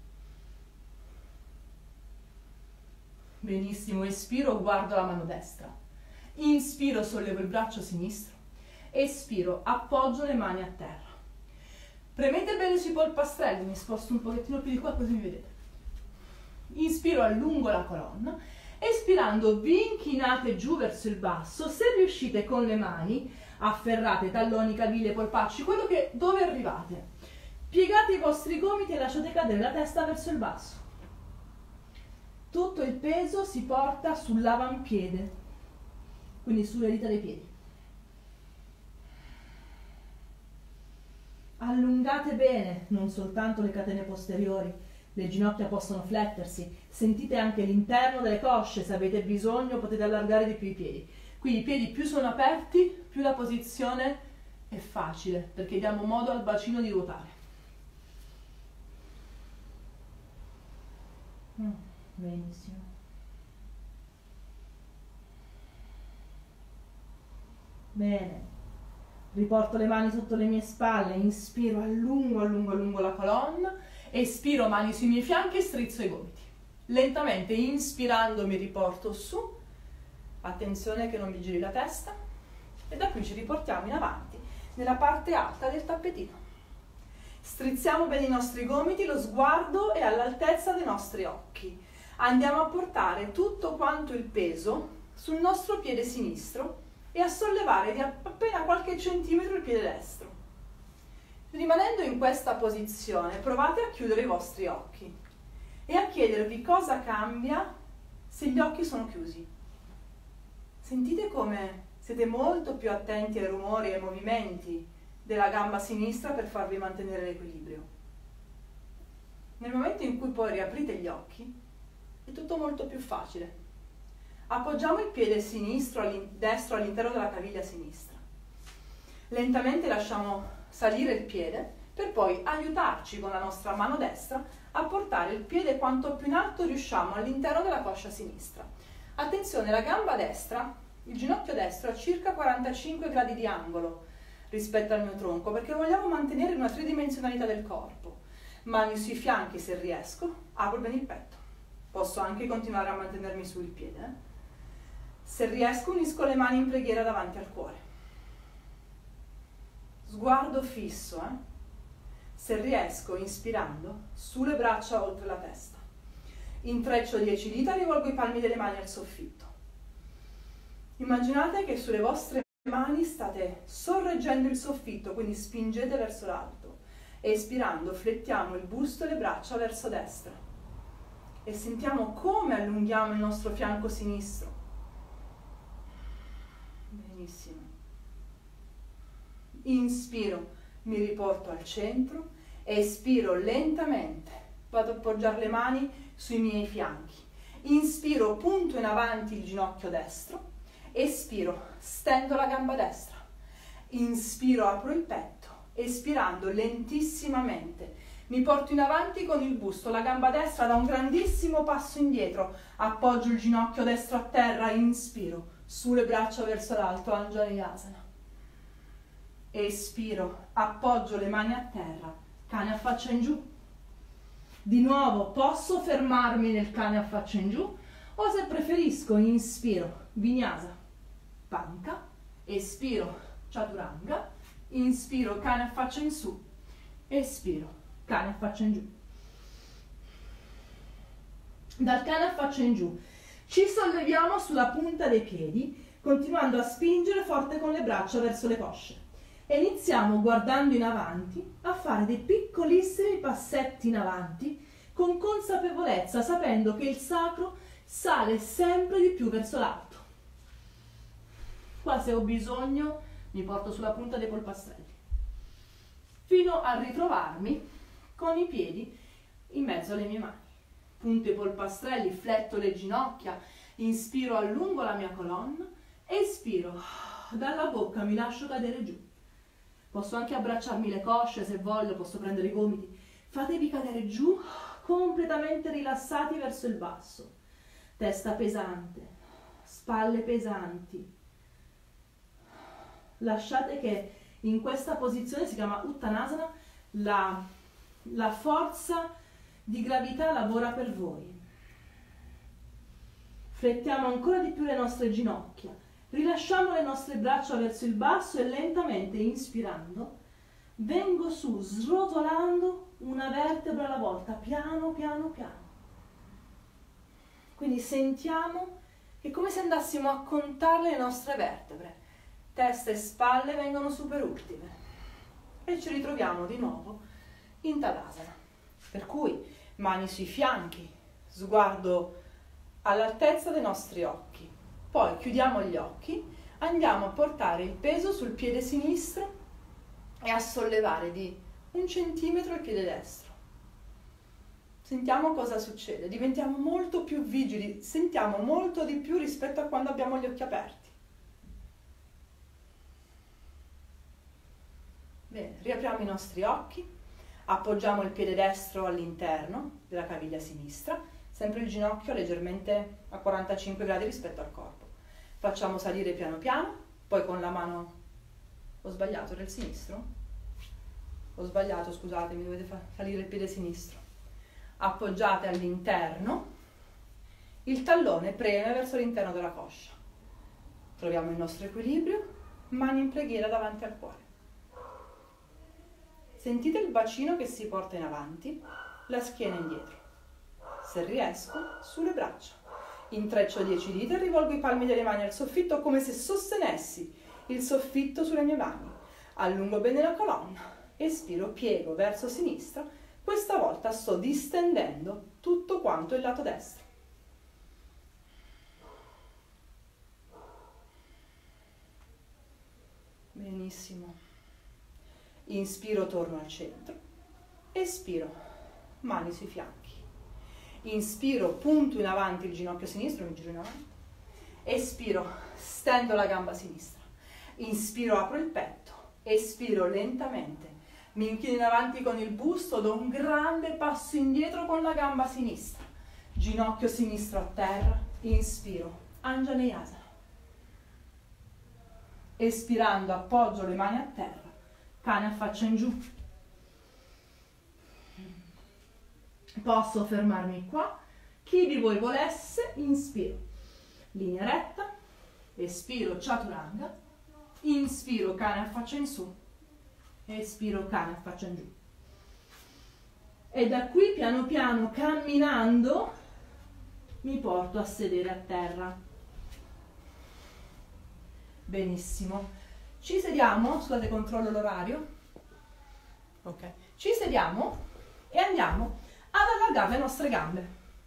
Benissimo, espiro, guardo la mano destra. Inspiro, sollevo il braccio sinistro. Espiro, appoggio le mani a terra. Premete bene sui polpastrelli, mi sposto un pochettino più di qua così mi vedete. Inspiro, allungo la colonna. Espirando, vi inchinate giù verso il basso. Se riuscite con le mani, afferrate talloni, caviglie, polpacci, dove arrivate. Piegate i vostri gomiti e lasciate cadere la testa verso il basso. Tutto il peso si porta sull'avampiede, quindi sulle dita dei piedi. Allungate bene, non soltanto le catene posteriori, le ginocchia possono flettersi, sentite anche l'interno delle cosce, se avete bisogno potete allargare di più i piedi. Qui i piedi più sono aperti, più la posizione è facile, perché diamo modo al bacino di ruotare. Benissimo. Bene. Riporto le mani sotto le mie spalle, inspiro, allungo la colonna, espiro, mani sui miei fianchi e strizzo i gomiti. Lentamente, inspirando, mi riporto su, attenzione che non mi giri la testa, e da qui ci riportiamo in avanti, nella parte alta del tappetino. Strizziamo bene i nostri gomiti, lo sguardo è all'altezza dei nostri occhi. Andiamo a portare tutto quanto il peso sul nostro piede sinistro e a sollevare di appena qualche centimetro il piede destro. Rimanendo in questa posizione, provate a chiudere i vostri occhi e a chiedervi cosa cambia se gli occhi sono chiusi. Sentite come siete molto più attenti ai rumori e ai movimenti della gamba sinistra per farvi mantenere l'equilibrio. Nel momento in cui poi riaprite gli occhi, è tutto molto più facile. Appoggiamo il piede destro all'interno della caviglia sinistra. Lentamente lasciamo salire il piede per poi aiutarci con la nostra mano destra a portare il piede quanto più in alto riusciamo all'interno della coscia sinistra. Attenzione, la gamba destra, il ginocchio destro ha circa 45 gradi di angolo rispetto al mio tronco, perché vogliamo mantenere una tridimensionalità del corpo. Mani sui fianchi se riesco, apro bene il petto. Posso anche continuare a mantenermi sul piede. Se riesco unisco le mani in preghiera davanti al cuore. Sguardo fisso. Se riesco, inspirando, sulle braccia oltre la testa. Intreccio 10 dita, rivolgo i palmi delle mani al soffitto. Immaginate che sulle vostre mani state sorreggendo il soffitto, quindi spingete verso l'alto. Espirando, flettiamo il busto e le braccia verso destra. E sentiamo come allunghiamo il nostro fianco sinistro. Benissimo. Inspiro, mi riporto al centro, espiro lentamente, vado a appoggiare le mani sui miei fianchi. Inspiro, punto in avanti il ginocchio destro, espiro, stendo la gamba destra. Inspiro, apro il petto, espirando lentissimamente. Mi porto in avanti con il busto, la gamba destra da un grandissimo passo indietro, appoggio il ginocchio destro a terra, inspiro, sulle braccia verso l'alto, Anjaneasana. Espiro, appoggio le mani a terra, cane a faccia in giù. Di nuovo posso fermarmi nel cane a faccia in giù o se preferisco inspiro, Vinyasa, panca, espiro, Chaturanga, inspiro, cane a faccia in su, espiro, cane a faccia in giù. Dal cane a faccia in giù ci solleviamo sulla punta dei piedi, continuando a spingere forte con le braccia verso le cosce. E iniziamo, guardando in avanti, a fare dei piccolissimi passetti in avanti, con consapevolezza, sapendo che il sacro sale sempre di più verso l'alto. Qua, se ho bisogno, mi porto sulla punta dei polpastrelli, fino a ritrovarmi con i piedi in mezzo alle mie mani. Punto i polpastrelli, fletto le ginocchia, inspiro, allungo la mia colonna, espiro, dalla bocca mi lascio cadere giù. Posso anche abbracciarmi le cosce se voglio, posso prendere i gomiti. Fatevi cadere giù, completamente rilassati verso il basso. Testa pesante, spalle pesanti. Lasciate che In questa posizione si chiama Uttanasana, la forza di gravità lavora per voi. Flettiamo ancora di più le nostre ginocchia, rilasciamo le nostre braccia verso il basso e lentamente, inspirando, vengo su, srotolando una vertebra alla volta, piano piano piano. Quindi sentiamo che è come se andassimo a contare le nostre vertebre. Testa e spalle vengono su per ultime. E ci ritroviamo di nuovo in Tadasana. Per cui mani sui fianchi, sguardo all'altezza dei nostri occhi. Poi chiudiamo gli occhi, andiamo a portare il peso sul piede sinistro e a sollevare di 1 centimetro il piede destro. Sentiamo cosa succede, diventiamo molto più vigili, sentiamo molto di più rispetto a quando abbiamo gli occhi aperti. Bene, riapriamo i nostri occhi, appoggiamo il piede destro all'interno della caviglia sinistra, sempre il ginocchio leggermente a 45 gradi rispetto al corpo. Facciamo salire piano piano, poi con la mano... Ho sbagliato, era il sinistro? Ho sbagliato, scusatemi, dovete far salire il piede sinistro. Appoggiate all'interno, il tallone preme verso l'interno della coscia. Troviamo il nostro equilibrio, mani in preghiera davanti al cuore. Sentite il bacino che si porta in avanti, la schiena indietro. Se riesco, sulle braccia. Intreccio 10 dita e rivolgo i palmi delle mani al soffitto come se sostenessi il soffitto sulle mie mani. Allungo bene la colonna, espiro, piego verso sinistra. Questa volta sto distendendo tutto quanto il lato destro. Benissimo. Inspiro, torno al centro. Espiro, mani sui fianchi. Inspiro, punto in avanti il ginocchio sinistro, mi giro in avanti. Espiro, stendo la gamba sinistra. Inspiro, apro il petto. Espiro lentamente. Mi inchino in avanti con il busto, do un grande passo indietro con la gamba sinistra. Ginocchio sinistro a terra. Inspiro, Anjaneyasana. Espirando, appoggio le mani a terra. Cane a faccia in giù. Posso fermarmi qua. Chi di voi volesse, inspiro. Linea retta. Espiro, Chaturanga. Inspiro, cane a faccia in su. Espiro, cane a faccia in giù. E da qui piano piano, camminando, mi porto a sedere a terra. Benissimo. Ci sediamo, scusate, controllo l'orario. Ok. Ci sediamo e andiamo ad allargare le nostre gambe.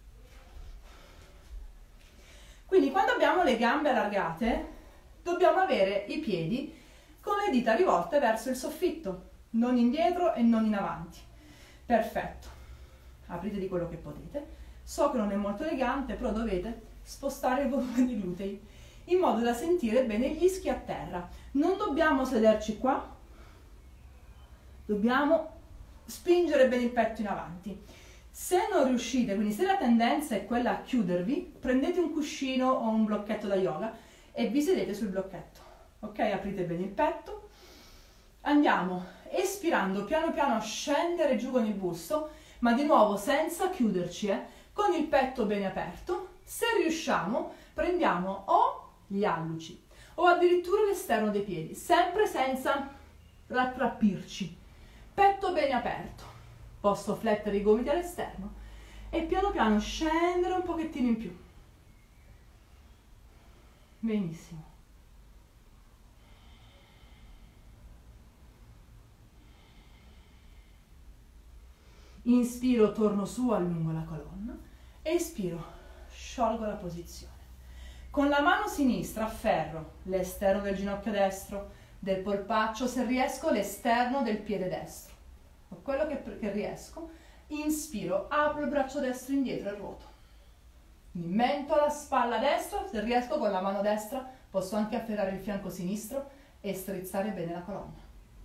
Quindi quando abbiamo le gambe allargate, dobbiamo avere i piedi con le dita rivolte verso il soffitto, non indietro e non in avanti. Perfetto. Aprite di quello che potete. So che non è molto elegante, però dovete spostare il volume dei glutei in modo da sentire bene gli ischi a terra. Non dobbiamo sederci qua, dobbiamo spingere bene il petto in avanti. Se non riuscite, quindi se la tendenza è quella a chiudervi, prendete un cuscino o un blocchetto da yoga e vi sedete sul blocchetto. Ok? Aprite bene il petto. Andiamo espirando piano piano a scendere giù con il busto, ma di nuovo senza chiuderci, con il petto bene aperto. Se riusciamo, prendiamo o gli alluci o addirittura l'esterno dei piedi, sempre senza rattrappirci. Petto bene aperto. Posso flettere i gomiti all'esterno e piano piano scendere un pochettino in più. Benissimo. Inspiro, torno su, allungo la colonna. Espiro, sciolgo la posizione. Con la mano sinistra afferro l'esterno del ginocchio destro, del polpaccio, se riesco l'esterno del piede destro. Con quello che riesco, inspiro, apro il braccio destro indietro e ruoto. Mi mento la spalla destra, se riesco con la mano destra posso anche afferrare il fianco sinistro e strizzare bene la colonna.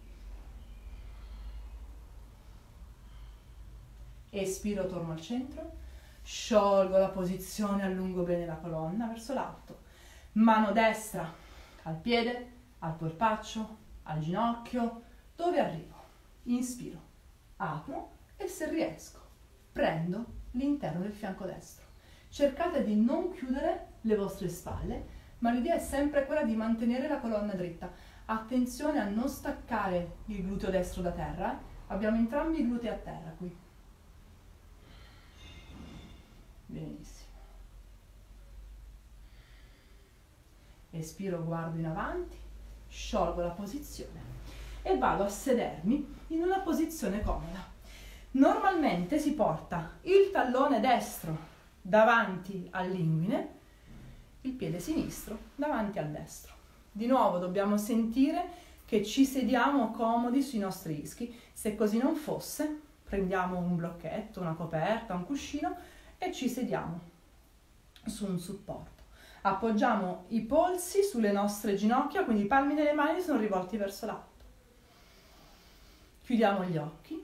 Espiro, torno al centro, sciolgo la posizione, allungo bene la colonna verso l'alto. Mano destra al piede, al polpaccio, al ginocchio, dove arrivo? Inspiro, apro e se riesco prendo l'interno del fianco destro. Cercate di non chiudere le vostre spalle, ma l'idea è sempre quella di mantenere la colonna dritta. Attenzione a non staccare il gluteo destro da terra, abbiamo entrambi i glutei a terra qui. Benissimo. Espiro, guardo in avanti, sciolgo la posizione e vado a sedermi in una posizione comoda. Normalmente si porta il tallone destro davanti all'inguine, il piede sinistro davanti al destro. Di nuovo dobbiamo sentire che ci sediamo comodi sui nostri ischi. Se così non fosse, prendiamo un blocchetto, una coperta, un cuscino e ci sediamo su un supporto. Appoggiamo i polsi sulle nostre ginocchia, quindi i palmi delle mani sono rivolti verso l'alto. Chiudiamo gli occhi.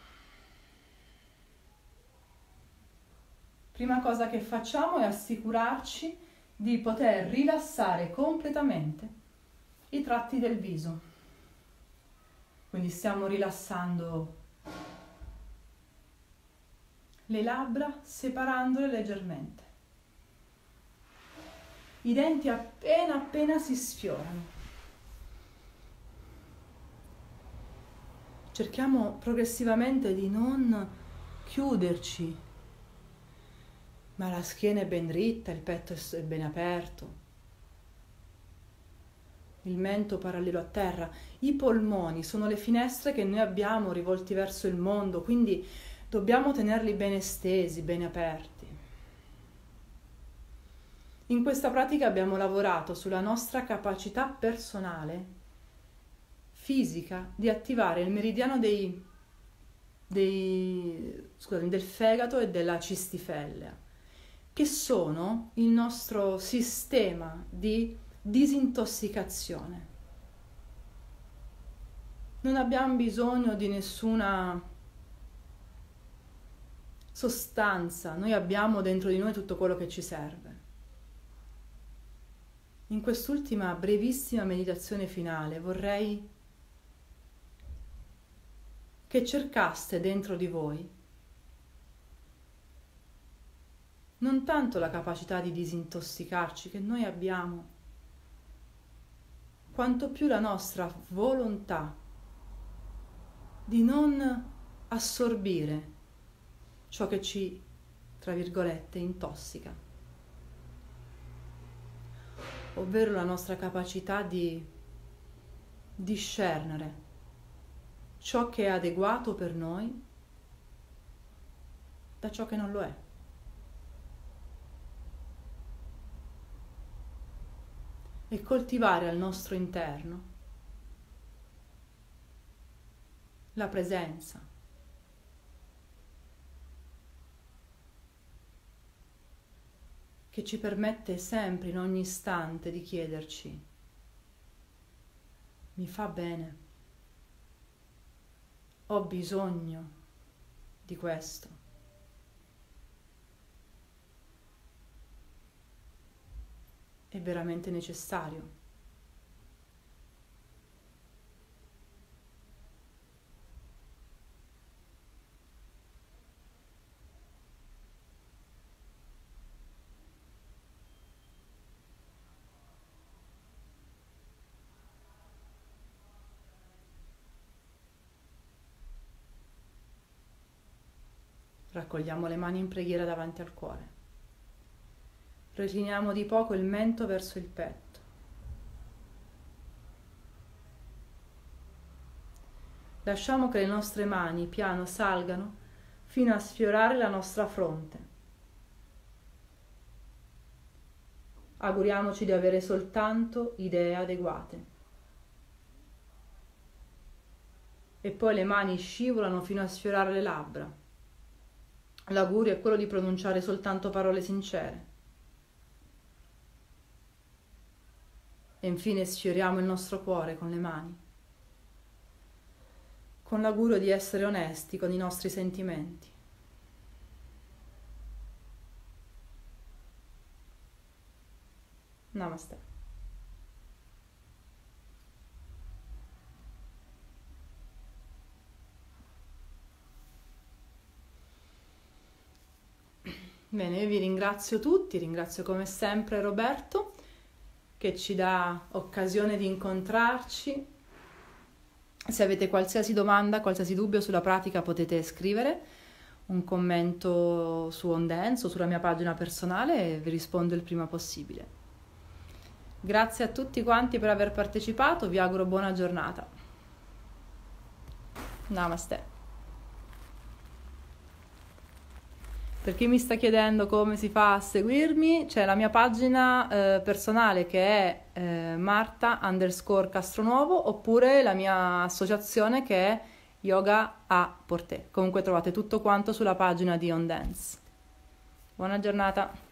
Prima cosa che facciamo è assicurarci di poter rilassare completamente i tratti del viso. Quindi stiamo rilassando le labbra, separandole leggermente. I denti appena si sfiorano. Cerchiamo progressivamente di non chiuderci, ma la schiena è ben dritta, il petto è ben aperto, il mento parallelo a terra. I polmoni sono le finestre che noi abbiamo rivolti verso il mondo, quindi dobbiamo tenerli ben estesi, ben aperti. In questa pratica abbiamo lavorato sulla nostra capacità personale, fisica, di attivare il meridiano del fegato e della cistifellea, che sono il nostro sistema di disintossicazione. Non abbiamo bisogno di nessuna sostanza, noi abbiamo dentro di noi tutto quello che ci serve. In quest'ultima brevissima meditazione finale vorrei che cercaste dentro di voi non tanto la capacità di disintossicarci che noi abbiamo, quanto più la nostra volontà di non assorbire ciò che ci, tra virgolette, intossica, ovvero la nostra capacità di discernere ciò che è adeguato per noi da ciò che non lo è. E coltivare al nostro interno la presenza, che ci permette sempre, in ogni istante, di chiederci: mi fa bene? Ho bisogno di questo? È veramente necessario? Raccogliamo le mani in preghiera davanti al cuore. Recliniamo di poco il mento verso il petto. Lasciamo che le nostre mani piano salgano fino a sfiorare la nostra fronte. Auguriamoci di avere soltanto idee adeguate. E poi le mani scivolano fino a sfiorare le labbra. L'augurio è quello di pronunciare soltanto parole sincere. E infine sfioriamo il nostro cuore con le mani, con l'augurio di essere onesti con i nostri sentimenti. Namaste. Bene, io vi ringrazio tutti, ringrazio come sempre Roberto che ci dà occasione di incontrarci. Se avete qualsiasi domanda, qualsiasi dubbio sulla pratica potete scrivere un commento su OnDance o sulla mia pagina personale e vi rispondo il prima possibile. Grazie a tutti quanti per aver partecipato, vi auguro buona giornata. Namaste. Per chi mi sta chiedendo come si fa a seguirmi, c'è la mia pagina personale che è Marta_Castronuovo oppure la mia associazione che è Yoga a Portè. Comunque trovate tutto quanto sulla pagina di OnDance. Buona giornata.